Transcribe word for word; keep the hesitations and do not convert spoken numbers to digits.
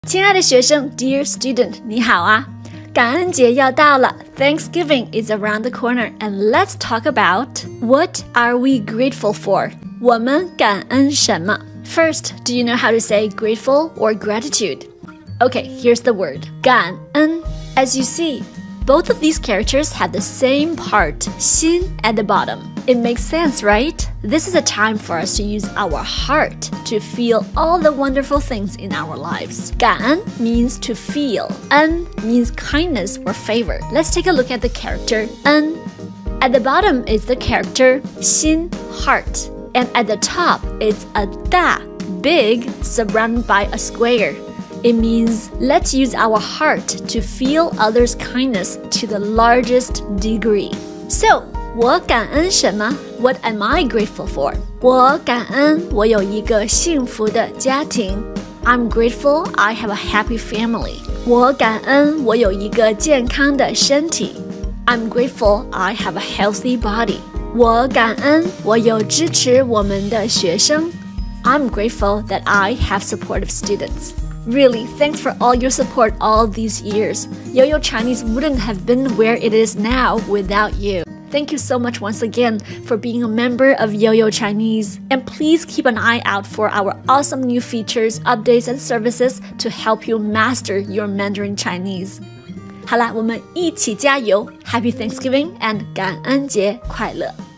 亲爱的学生 ，Dear student， 你好啊！感恩节要到了 ，Thanksgiving is around the corner, and let's talk about what are we grateful for？ 我们感恩什么 ？First, do you know how to say grateful or gratitude? Okay, here's the word 感恩. As you see, both of these characters have the same part 心 at the bottom. It makes sense, right? This is a time for us to use our heart to feel all the wonderful things in our lives. 感恩 means to feel. 恩 means kindness or favor. Let's take a look at the character 恩. At the bottom is the character 心 heart. And at the top it's a 大 big surrounded by a square. It means let's use our heart to feel others' kindness to the largest degree. So, 我感恩什么 What am I grateful for? 我感恩我有一个幸福的家庭 I'm grateful I have a happy family. 我感恩我有一个健康的身体 I'm grateful I have a healthy body. 我感恩我有支持我们的学生 I'm grateful that I have supportive students.Really, thanks for all your support all these years. Yo-Yo Chinese wouldn't have been where it is now without you. Thank you so much once again for being a member of Yo-Yo Chinese. And please keep an eye out for our awesome new features, updates, and services to help you master your Mandarin Chinese. 好啦，我们一起加油 Happy Thanksgiving and 感恩节快乐